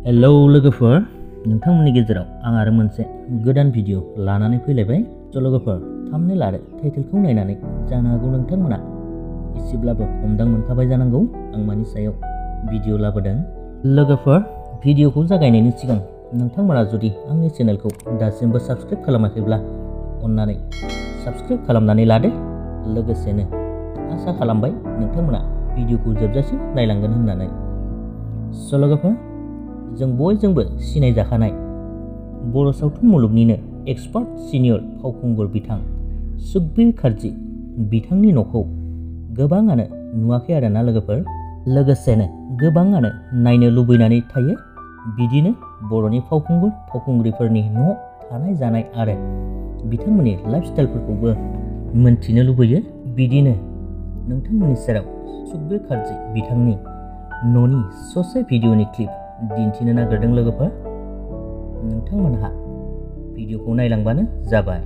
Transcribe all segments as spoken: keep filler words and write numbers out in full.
Hello लोगोफोर, नोंथांमोननि गेजेराव आं आरो मोनसे गोदान भिडिअ लानानै फैलायबाय। स' लोगोफोर, थाम्बनेल आरो टाइटेलखौ नायनानै जानो हागौ नोंथांमोना एसेब्लाबो हमदां मोनखाबाय जानांगौ आं मानि सायाव भिडिअ लाबोदों। लोगोफोर, भिडिअखौ जागायनायनि सिगां नोंथांमोना जुदि आंनि चेनेलखौ दासिमबो साबस्क्राइब खालामाखैब्ला अन्नानै साबस्क्राइब खालामनानै लादो। लोगोसेनो आसा खालामबाय नोंथांमोना भिडिअखौ जोबजासिम नायलांगोन होननानै। स' लोगोफोर, जों बयजोंबो सिनायजाखानाय बर' सावथुन मुलुगनिनो एक्सपार्ट सिनियर फावखुंगुर बिथां सुकबिर कार्जि बिथांनि न'खौ गोबाङानो नुवाखै आरोना लोगोफोर। लोगोसेनो गोबाङानो नायनो लुबैनानै थायो। बिदिनो बर'नि फावखुंगुर फावखुंग्रिफोरनि न' थानाय जानाय आरो बिथांमोननि लाइफ स्टाइलफोरखौबो मोनथिनो लुबैयो। बिदिनो नोंथांमोननि सेराव सुकबिर कार्जि बिथांनि न'नि ससे भिडिअनि क्लिप दिन्थिनो नागिरदों लोगोफोर। नोंथांमोनहा भिडिअखौ नायलांबानो जाबाय।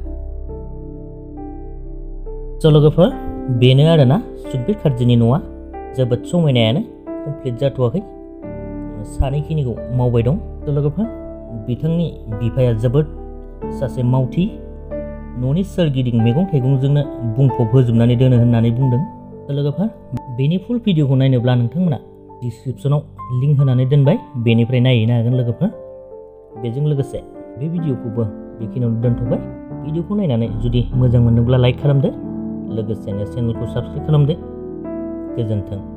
स' लोगोफोर, बेनो आरोना सुकबिर कार्जिनि न'आ। जोबोद समायनायानो, कमप्लिट जाथ'वाखै, सानैखिनिखौ मावबाय दं। स' लोगोफोर, बिथांनि बिफाया जोबोद सासे मावथि, न'नि सोरगिदिं मैगं थाइगंजोंनो बुंफब होजोबनानै दोनो होननानै बुंदों। स' लोगोफोर, बेनि फुल भिडिअखौ नायनोब्ला नोंथांमोना डिसक्रिपसनाव लिंक होनानै दोनबाय, बेनिफ्राय नायहैनो हागोन लोगोफोर। बेजों लोगोसे बे भिडिअखौबो बेखिनियावनो दोनथ'बाय। भिडिअखौ नायनानै जुदि मोजां मोनदोंब्ला लाइक खालामदो, लोगोसेनो चेनेलखौ साबस्क्राइब खालामदो। गोजोन्थों।